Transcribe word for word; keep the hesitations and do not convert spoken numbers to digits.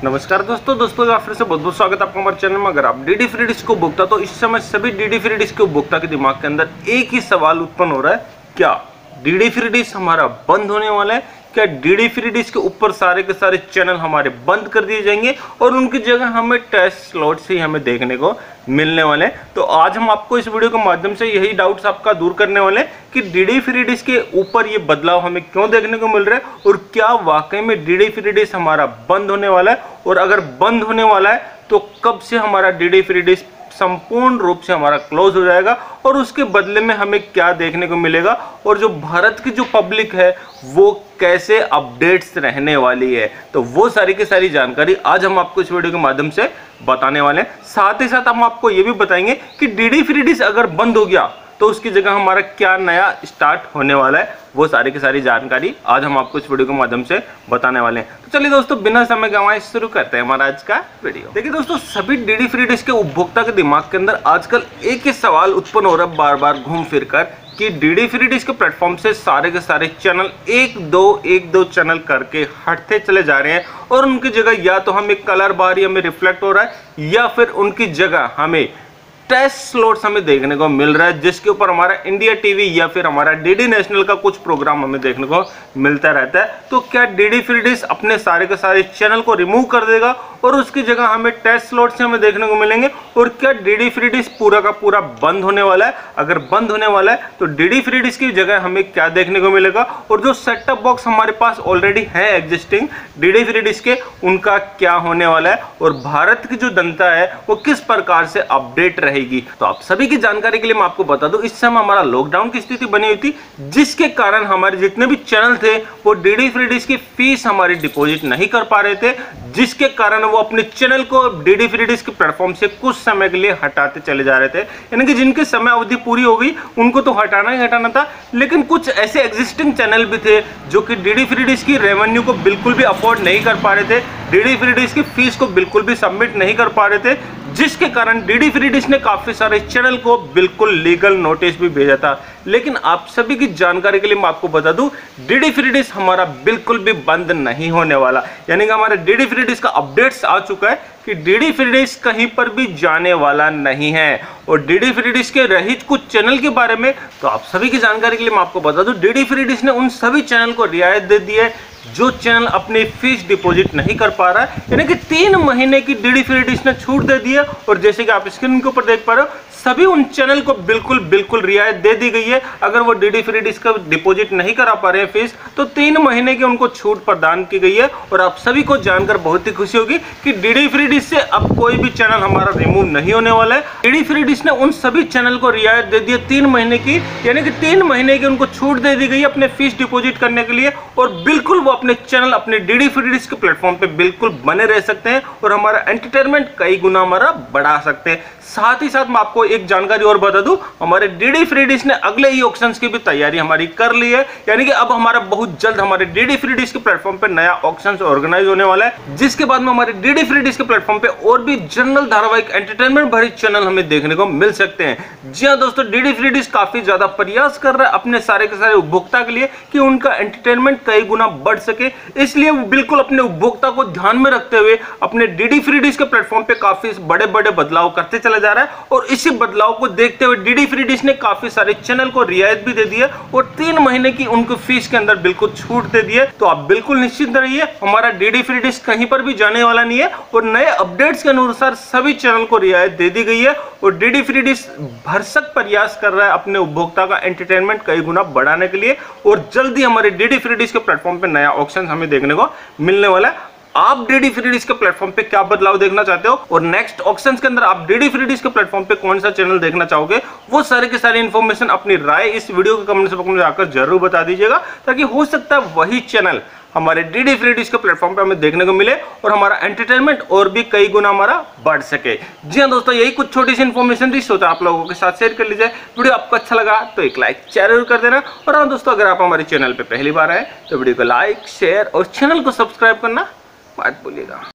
नमस्कार दोस्तों दोस्तों फिर से बहुत बहुत स्वागत है आपका हमारे चैनल में। अगर आप डीडी फ्री डिश को उपभोक्ता तो इस समय सभी डीडी फ्री डिश के उपभोक्ता के दिमाग के अंदर एक ही सवाल उत्पन्न हो रहा है, क्या डीडी फ्री डिश हमारा बंद होने वाला है? क्या डीडी फ्री डिश के ऊपर सारे के सारे चैनल हमारे बंद कर दिए जाएंगे और उनकी जगह हमें टेस्ट स्लॉट से ही हमें देखने को मिलने वाले हैं? तो आज हम आपको इस वीडियो के माध्यम से यही डाउट्स आपका दूर करने वाले हैं कि डीडी फ्री डिश के ऊपर ये बदलाव हमें क्यों देखने को मिल रहा है और क्या वाकई में डीडी फ्री डिश हमारा बंद होने वाला है, और अगर बंद होने वाला है तो कब से हमारा डीडी फ्री डिश संपूर्ण रूप से हमारा क्लोज हो जाएगा और उसके बदले में हमें क्या देखने को मिलेगा, और जो भारत की जो पब्लिक है वो कैसे अपडेट्स रहने वाली है। तो वो सारी की सारी जानकारी आज हम आपको इस वीडियो के माध्यम से बताने वाले हैं। साथ ही साथ हम आपको ये भी बताएंगे कि डीडी फ्री डिश अगर बंद हो गया तो उसकी जगह हमारा क्या नया स्टार्ट होने वाला है। वो सारी की सारी जानकारी आज हम आपको इस वीडियो के माध्यम से बताने वाले हैं। तो चलिए दोस्तों बिना समय गंवाए शुरू करते हैं हमारा आज का वीडियो। देखिए दोस्तों, सभी डीडी फ्री डिश के उपभोक्ता के दिमाग के अंदर आजकल एक ही सवाल उत्पन्न हो रहा है बार बार घूम फिर कर कि डीडी फ्री डिश के प्लेटफॉर्म से सारे के सारे चैनल एक दो एक दो चैनल करके हटते चले जा रहे हैं और उनकी जगह या तो हमें कलर बार हमें रिफ्लेक्ट हो रहा है या फिर उनकी जगह हमें टेस्ट स्लॉट्स हमें देखने को मिल रहा है, जिसके ऊपर हमारा इंडिया टीवी या फिर हमारा डीडी नेशनल का कुछ प्रोग्राम हमें देखने को मिलता रहता है। तो क्या डीडी फ्री डिश अपने सारे के सारे चैनल को रिमूव कर देगा और उसकी जगह हमें टेस्ट स्लॉट्स हमें देखने को मिलेंगे? और क्या डीडी फ्री डिश पूरा का पूरा बंद होने वाला है? अगर बंद होने वाला है तो डीडी फ्री डिश की जगह हमें क्या देखने को मिलेगा, और जो सेट टॉप बॉक्स हमारे पास ऑलरेडी है एग्जिस्टिंग डीडी फ्री डिश के, उनका क्या होने वाला है, और भारत की जो जनता है वो किस प्रकार से अपडेट रहेगी? तो आप सभी की जानकारी के लिए मैं आपको बता दूं, इस समय हमारा लॉकडाउन की स्थिति बनी हुई थी, जिसके कारण हमारे जितने भी चैनल थे वो डीडी फ्री डिश की फीस हमारी डिपॉजिट नहीं कर पा रहे थे, जिसके कारण वो अपने चैनल को डीडी फ्री डिश के प्लेटफॉर्म से कुछ समय के लिए हटाते चले जा रहे थे। यानी कि जिनकी समय अवधि पूरी हो गई उनको तो हटाना ही हटाना था, लेकिन कुछ ऐसे एग्जिस्टिंग चैनल भी थे जो कि डीडी फ्री डिश की रेवेन्यू को बिल्कुल भी अफोर्ड नहीं कर पा रहे थे, डीडी फ्री डिश की फीस को बिल्कुल भी सबमिट नहीं कर पा रहे थे, जिसके कारण डीडी फ्री डिश ने काफी सारे चैनल को बिल्कुल लीगल नोटिस भी भेजा था। लेकिन आप सभी की जानकारी के लिए मैं आपको बता दूं, डीडी फ्री डिश हमारा बिल्कुल भी बंद नहीं होने वाला। यानी कि हमारे डीडी फ्री डिश का अपडेट्स आ चुका है कि डीडी फ्री डिश कहीं पर भी जाने वाला नहीं है। और डीडी फ्री डिश के रहित कुछ चैनल के बारे में तो आप सभी की जानकारी के लिए मैं आपको बता दूं, डीडी फ्री डिश ने उन सभी चैनल को रियायत दे दी है जो चैनल अपनी फीस डिपॉजिट नहीं कर पा रहा है। यानी कि तीन महीने की डीडी फ्री डिश ने छूट दे दी है, और जैसे कि आप स्क्रीन के ऊपर देख पा रहे हो सभी उन चैनल को बिल्कुल बिल्कुल रियायत दे दी गई है। अगर वो डीडी फ्री डिश का डिपॉजिट नहीं करा पा रहे हैं फीस, तो तीन महीने की उनको छूट प्रदान की गई है। और आप सभी को जानकर बहुत ही खुशी होगी कि डीडी फ्री डिश से अब कोई भी चैनल हमारा रिमूव नहीं होने वाला है। डीडी फ्री डिश ने उन सभी चैनल को रियायत दे दी है तीन महीने की, यानी कि तीन महीने की उनको छूट दे दी गई है अपने फीस डिपॉजिट करने के लिए, और बिल्कुल वो अपने चैनल अपने डीडी फ्री डिश के प्लेटफॉर्म पे बिल्कुल बने रह सकते हैं और हमारा एंटरटेनमेंट कई गुना हमारा बढ़ा सकते हैं। साथ ही साथ मैं आपको एक जानकारी और बता दूं, हमारे डीडी फ्री डिश ने अगले ई ऑक्शंस की भी तैयारी हमारी कर ली है। यानी कि अब हमारा बहुत जल्द हमारे डीडी फ्री डिश के प्लेटफॉर्म पे नया ऑक्शंस ऑर्गेनाइज होने वाला है, जिसके बाद में हमारे डीडी फ्री डिश के प्लेटफॉर्म पे और भी जनरल धारावाहिक एंटरटेनमेंट भरे चैनल हमें देखने को मिल सकते हैं। जी हां दोस्तों, डीडी फ्री डिश काफी ज्यादा प्रयास कर रहा है अपने सारे के सारे उपभोक्ता के लिए कि उनका एंटरटेनमेंट कई गुना बढ़ सके, इसलिए वो बिल्कुल अपने उपभोक्ता को ध्यान में रखते हुए अपने डीडी फ्री डिश के प्लेटफॉर्म पे काफी बड़े बड़े बदलाव करते चले जा रहा है। और इसी बदलाव को देखते हुए डीडी फ्री डिश ने काफी सारे चैनल को रियायत भी दे दी है और तीन महीने की उनको फीस के अंदर बिल्कुल छूट दे दी है। तो आप बिल्कुल निश्चिंत रहिए, हमारा डीडी फ्री डिश कहीं पर भी जाने वाला नहीं है, और नए अपडेट्स के अनुसार सभी चैनल को रियायत दे दी गई है। और डीडी फ्री डिश भरसक प्रयास कर रहा है अपने उपभोक्ता का एंटरटेनमेंट कई गुना बढ़ाने के लिए, और जल्दी हमारे डीडी फ्री डिश के प्लेटफॉर्म पे नया ऑप्शन हमें देखने को मिलने वाला है। आप डीडी फ्री डिश के प्लेटफॉर्म पे क्या बदलाव देखना चाहते हो और नेक्स्ट ऑप्शंस के अंदर आप डीडी फ्री डिश के प्लेटफॉर्म पे कौन सा चैनल देखना चाहोगे, वो सारे के सारी इंफॉर्मेशन अपनी राय इस वीडियो के कमेंट बॉक्स में जाकर जरूर बता दीजिएगा, ताकि हो सकता है वही चैनल हमारे डीडी फ्री डिश के प्लेटफॉर्म पे हमें देखने को मिले और हमारा एंटरटेनमेंट और भी कई गुना हमारा बढ़ सके। जी हाँ दोस्तों, यही कुछ छोटी सी इंफॉर्मेशन थी, सोचा आप लोगों के साथ शेयर कर लीजिए। वीडियो आपको अच्छा लगा तो एक लाइक जरूर कर देना, और हाँ दोस्तों, अगर आप हमारे चैनल पे पहली बार आए तो वीडियो को लाइक शेयर और चैनल को सब्सक्राइब करना मत भूलिएगा।